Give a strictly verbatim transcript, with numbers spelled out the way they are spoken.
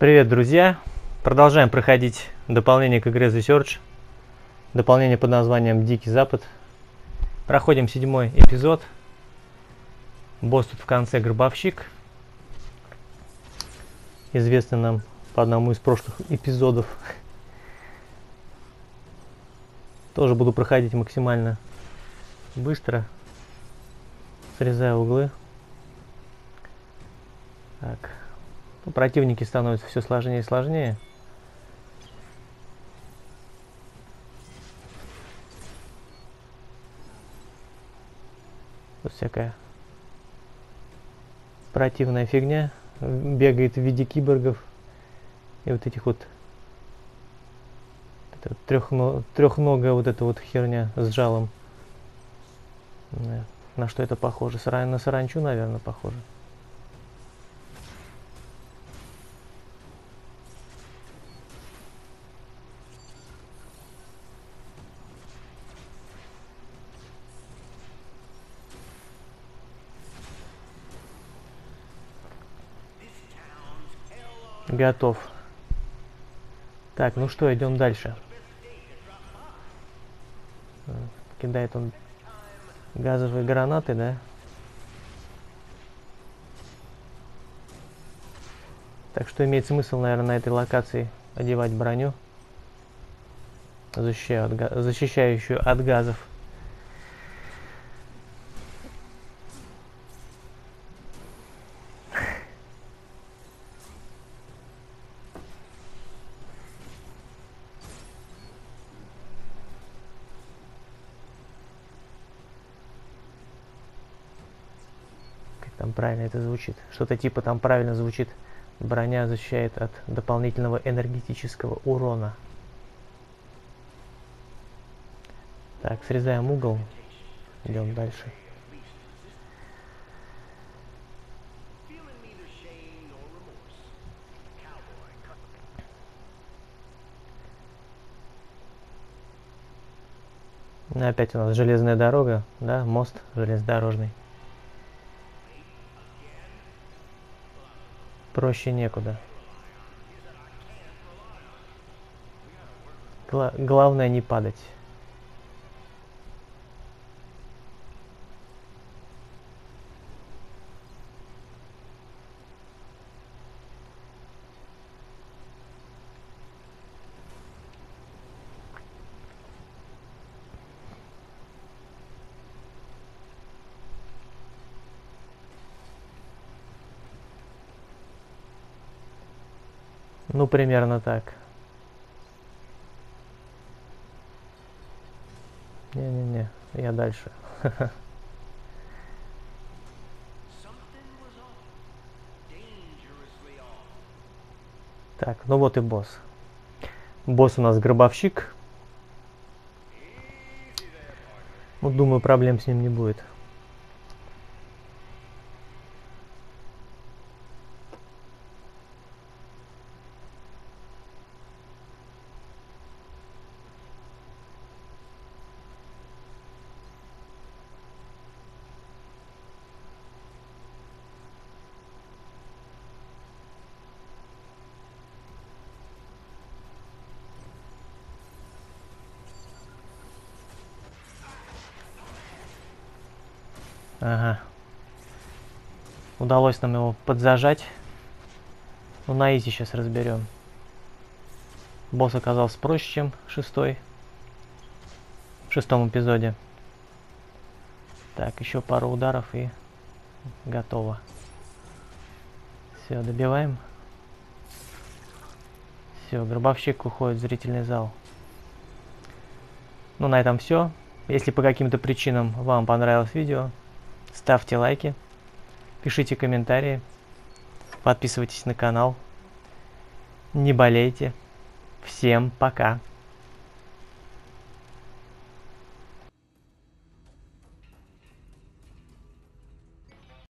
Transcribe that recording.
Привет, друзья! Продолжаем проходить дополнение к игре The Surge. Дополнение под названием Дикий Запад. Проходим седьмой эпизод. Босс тут в конце гробовщик. Известный нам по одному из прошлых эпизодов. Тоже буду проходить максимально быстро. Срезаю углы. Так. Ну, противники становятся все сложнее и сложнее. Тут всякая противная фигня бегает в виде киборгов и вот этих вот это трехно, трехногая вот эта вот херня с жалом. На что это похоже? Саран, на саранчу, наверное, похоже. Готов. Так, ну что, идем дальше. Кидает он газовые гранаты, да? Так что имеет смысл, наверное, на этой локации одевать броню, защищающую от, га защищающую от газов. Там правильно это звучит. Что-то типа там правильно звучит. Броня защищает от дополнительного энергетического урона. Так, срезаем угол. Идем дальше. Ну, опять у нас железная дорога, да, мост железнодорожный. Проще некуда. Гла- главное не падать. Ну, примерно так. Не-не-не, я дальше. Так, ну вот и босс. Босс у нас гробовщик. Ну, думаю, проблем с ним не будет. Ага. Удалось нам его подзажать. Ну, на изи сейчас разберем. Босс оказался проще, чем шестой. В шестом эпизоде. Так, еще пару ударов и готово. Все, добиваем. Все, гробовщик уходит в зрительный зал. Ну, на этом все. Если по каким-то причинам вам понравилось видео, ставьте лайки, пишите комментарии, подписывайтесь на канал, не болейте. Всем пока!